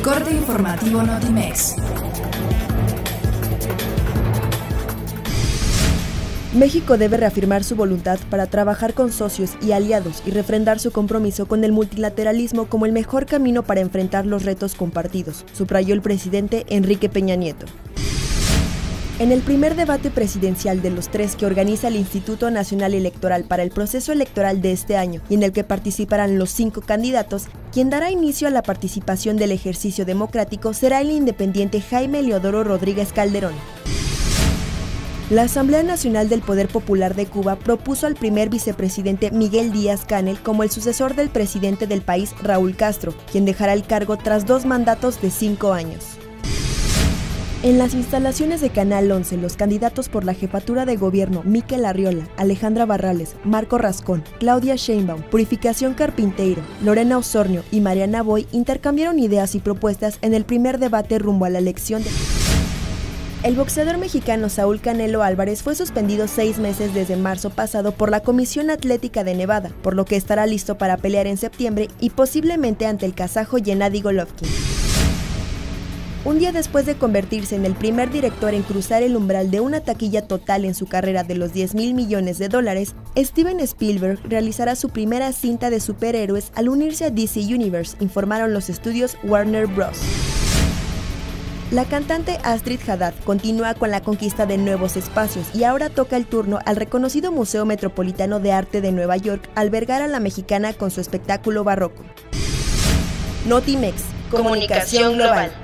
Corte informativo Notimex. México debe reafirmar su voluntad para trabajar con socios y aliados y refrendar su compromiso con el multilateralismo como el mejor camino para enfrentar los retos compartidos, subrayó el presidente Enrique Peña Nieto. En el primer debate presidencial de los 3 que organiza el Instituto Nacional Electoral para el proceso electoral de este año y en el que participarán los 5 candidatos, quien dará inicio a la participación del ejercicio democrático será el independiente Jaime Eliodoro Rodríguez Calderón. La Asamblea Nacional del Poder Popular de Cuba propuso al primer vicepresidente Miguel Díaz-Canel como el sucesor del presidente del país, Raúl Castro, quien dejará el cargo tras 2 mandatos de 5 años. En las instalaciones de Canal 11, los candidatos por la jefatura de gobierno Mikel Arriola, Alejandra Barrales, Marco Rascón, Claudia Sheinbaum, Purificación Carpinteiro, Lorena Osornio y Mariana Boy intercambiaron ideas y propuestas en el primer debate rumbo a la elección de... El boxeador mexicano Saúl Canelo Álvarez fue suspendido 6 meses desde marzo pasado por la Comisión Atlética de Nevada, por lo que estará listo para pelear en septiembre y posiblemente ante el kazajo Gennady Golovkin. Un día después de convertirse en el primer director en cruzar el umbral de una taquilla total en su carrera de los $10,000 millones, Steven Spielberg realizará su primera cinta de superhéroes al unirse a DC Universe, informaron los estudios Warner Bros. La cantante Astrid Haddad continúa con la conquista de nuevos espacios y ahora toca el turno al reconocido Museo Metropolitano de Arte de Nueva York albergar a la mexicana con su espectáculo barroco. Notimex, comunicación global.